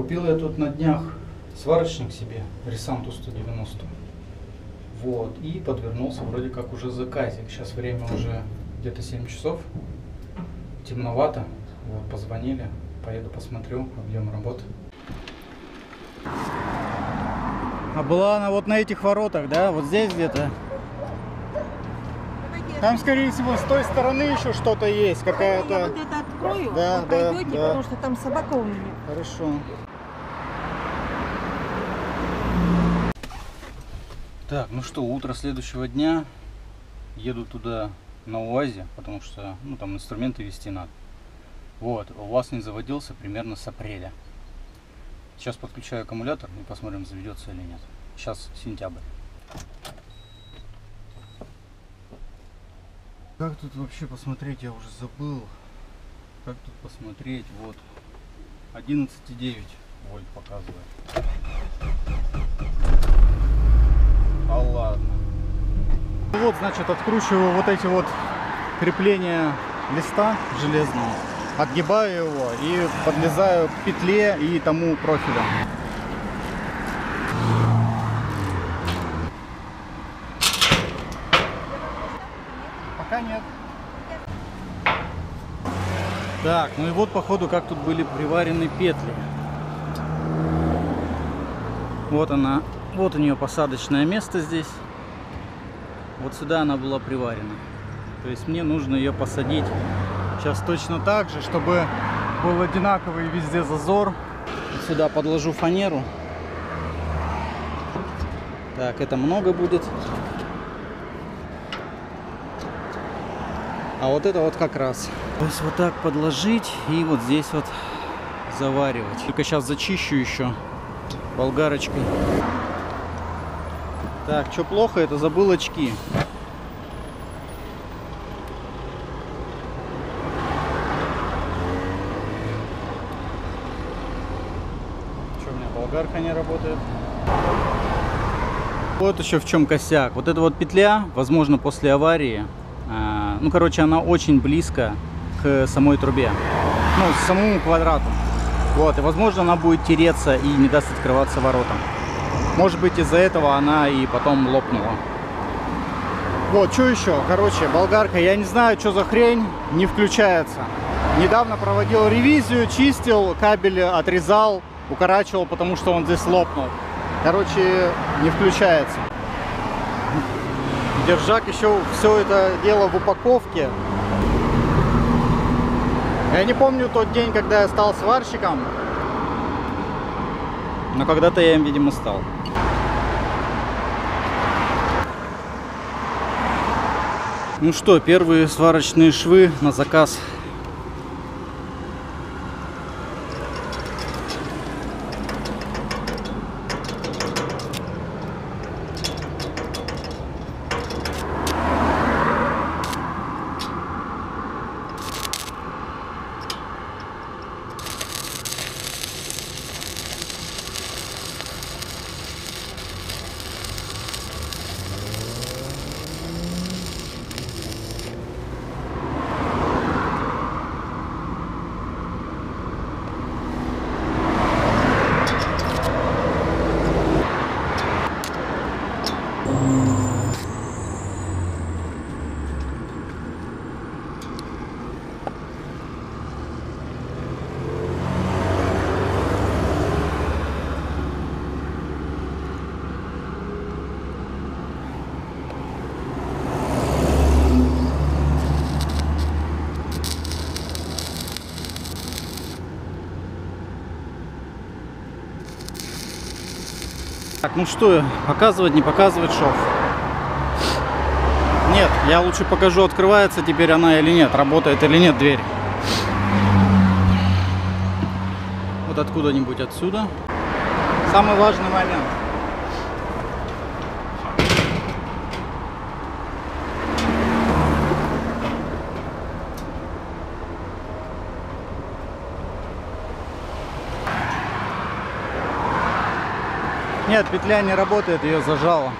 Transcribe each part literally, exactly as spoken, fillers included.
Купил я тут на днях сварочник себе, Ресанту сто девяносто. Вот, и подвернулся вроде как уже заказик. Сейчас время уже где-то семь часов. Темновато. Вот, позвонили. Поеду посмотрю объем работы. А была она вот на этих воротах, да? Вот здесь где-то. Там, скорее всего, с той стороны еще что-то есть, какая-то. Я вот это открою, да, вы да, пройдете, да. потому что там собака у меня. Хорошо. Так, ну что, утро следующего дня. Еду туда на УАЗе, потому что, ну, там инструменты везти надо. Вот, УАЗ не заводился примерно с апреля. Сейчас подключаю аккумулятор и посмотрим, заведется или нет. Сейчас сентябрь. Как тут вообще посмотреть, я уже забыл. Как тут посмотреть, вот, одиннадцать и девять вольт показывает. А ладно. Вот, значит, откручиваю вот эти вот крепления листа железного, отгибаю его и подлезаю к петле и тому профилю. Пока нет. Так, ну и вот походу как тут были приварены петли. Вот она, вот у нее посадочное место здесь. Вот сюда она была приварена. То есть мне нужно ее посадить сейчас точно так же, чтобы был одинаковый везде зазор. Сюда подложу фанеру. Так, это много будет. А вот это вот как раз. То есть вот так подложить и вот здесь вот заваривать. Только сейчас зачищу еще болгарочкой. Так, что плохо, это забыл очки. Что, у меня болгарка не работает? Вот еще в чем косяк. Вот эта вот петля, возможно, после аварии, э, ну, короче, она очень близко к самой трубе. Ну, к самому квадрату. Вот, и, возможно, она будет тереться и не даст открываться воротам. Может быть, из-за этого она и потом лопнула. Вот, что еще? Короче, болгарка, я не знаю, что за хрень, не включается. Недавно проводил ревизию, чистил, кабель отрезал, укорачивал, потому что он здесь лопнул. Короче, не включается. Держак еще все это дело в упаковке. Я не помню тот день, когда я стал сварщиком. Но когда-то я им, видимо, стал. Ну что, первые сварочные швы на заказ. Так, ну что, показывать, не показывать шов? Нет, я лучше покажу, открывается теперь она или нет, работает или нет дверь. Вот откуда-нибудь отсюда. Самый важный момент. Нет, петля не работает, ее зажало.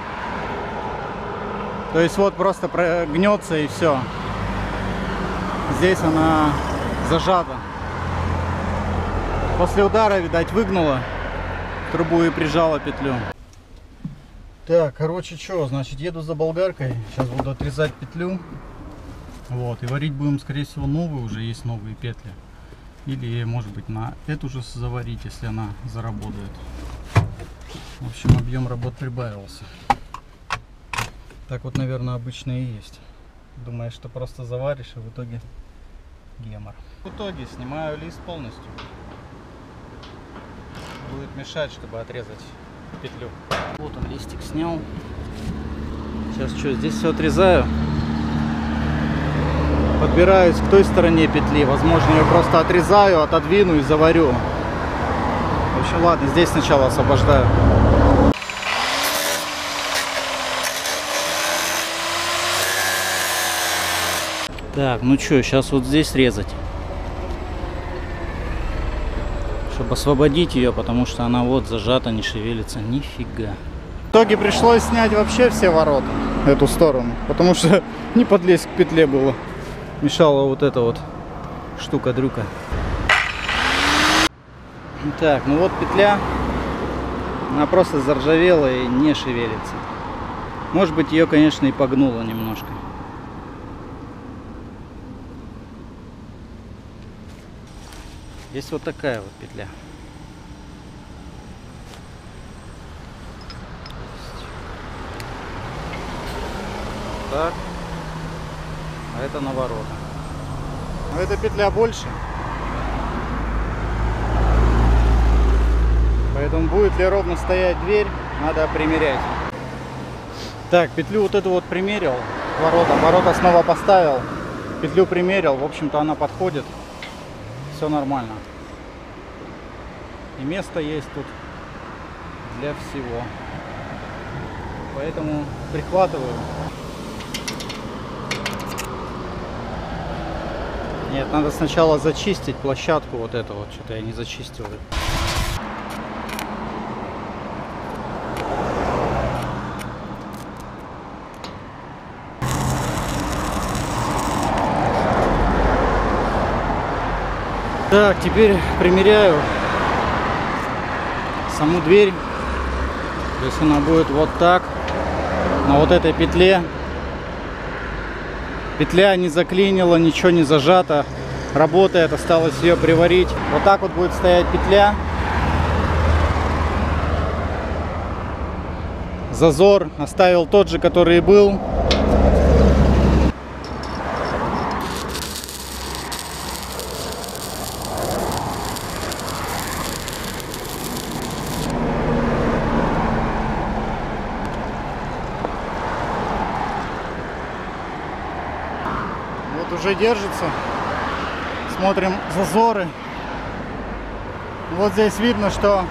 То есть вот просто прогнется и все. Здесь она зажата. После удара, видать, выгнула трубу и прижала петлю. Так, короче, что, значит, еду за болгаркой. Сейчас буду отрезать петлю. Вот, и варить будем, скорее всего, новые, уже есть новые петли. Или, может быть, на эту же заварить, если она заработает. В общем, объем работ прибавился. Так вот, наверное, обычно и есть. Думаешь, что просто заваришь, и в итоге гемор. В итоге снимаю лист полностью. Будет мешать, чтобы отрезать петлю. Вот он, листик снял. Сейчас что, здесь все отрезаю. Подбираюсь к той стороне петли. Возможно, ее просто отрезаю, отодвину и заварю. В общем, ладно, здесь сначала освобождаю. Так, ну что, сейчас вот здесь резать. Чтобы освободить ее, потому что она вот зажата, не шевелится. Нифига. В итоге пришлось снять вообще все ворота, эту сторону. Потому что не подлезть к петле было. Мешала вот эта вот штука-дрюка. Так, ну вот петля. Она просто заржавела и не шевелится. Может быть, ее, конечно, и погнуло немножко. Есть вот такая вот петля. Так. А это на ворота. Но эта петля больше. Поэтому будет ли ровно стоять дверь, надо примерять. Так, петлю вот эту вот примерил. Ворота. Ворота снова поставил. Петлю примерил. В общем-то, она подходит. Все нормально. И место есть тут для всего. Поэтому прихватываю. Нет, надо сначала зачистить площадку вот эту вот. Что-то я не зачистил. Так, теперь примеряю саму дверь. То есть она будет вот так, на вот этой петле. Петля не заклинила, ничего не зажато. Работает, осталось ее приварить. Вот так вот будет стоять петля. Зазор оставил тот же, который и был. Уже держится. Смотрим зазоры. Вот здесь видно, что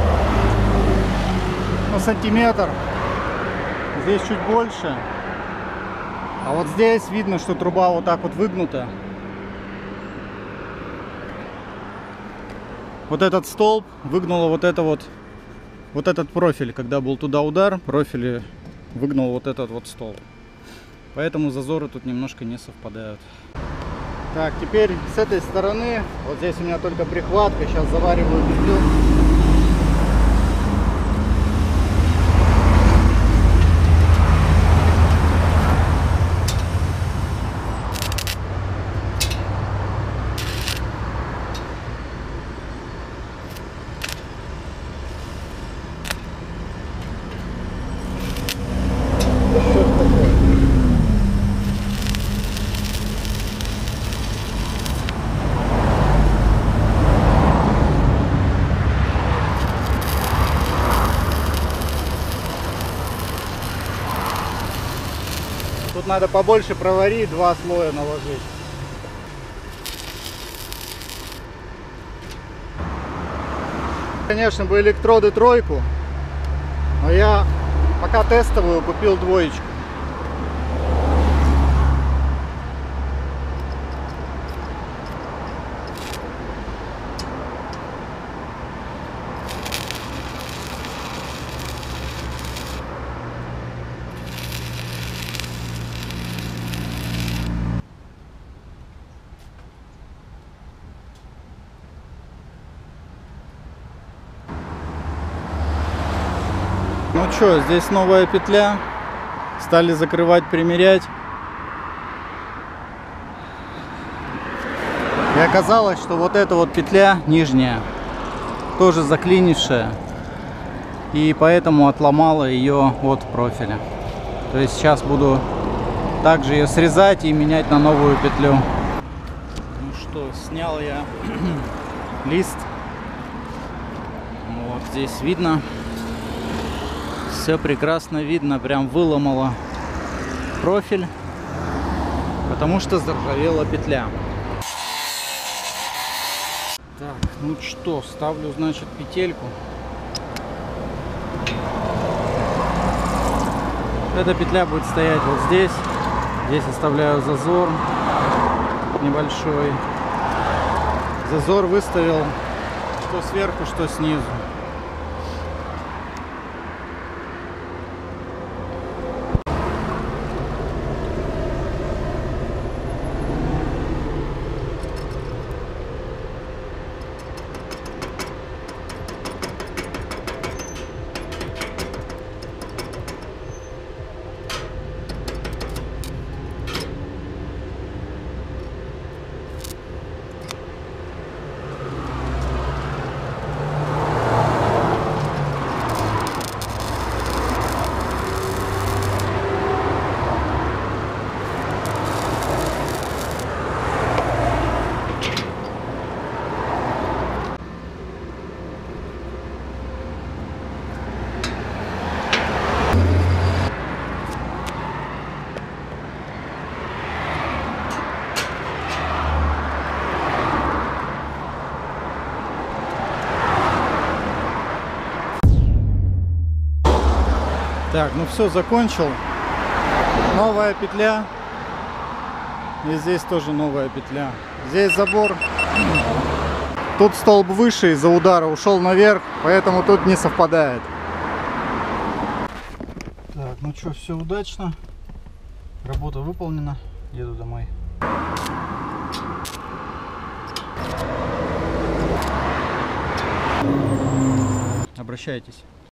ну, сантиметр. Здесь чуть больше. А вот здесь видно, что труба вот так вот выгнута. Вот этот столб выгнуло вот это вот, вот этот профиль. Когда был туда удар, профиль выгнул вот этот вот столб. Поэтому зазоры тут немножко не совпадают. Так, теперь с этой стороны, вот здесь у меня только прихватка, сейчас завариваю петлю. Тут надо побольше проварить, два слоя наложить. Конечно, бы электроды тройку, но я пока тестовую купил двоечку. Ну что, здесь новая петля. Стали закрывать, примерять. И оказалось, что вот эта вот петля нижняя тоже заклинившая. И поэтому отломала ее от профиля. То есть сейчас буду также ее срезать и менять на новую петлю. Ну что, снял я лист. Вот здесь видно. Все прекрасно видно. Прям выломала профиль. Потому что заржавела петля. Так, ну что, ставлю, значит, петельку. Эта петля будет стоять вот здесь. Здесь оставляю зазор небольшой. Зазор выставил что сверху, что снизу. Так, ну все, закончил. Новая петля. И здесь тоже новая петля. Здесь забор. Тут столб выше из-за удара ушел наверх, поэтому тут не совпадает. Так, ну что, все удачно. Работа выполнена. Еду домой. Обращайтесь.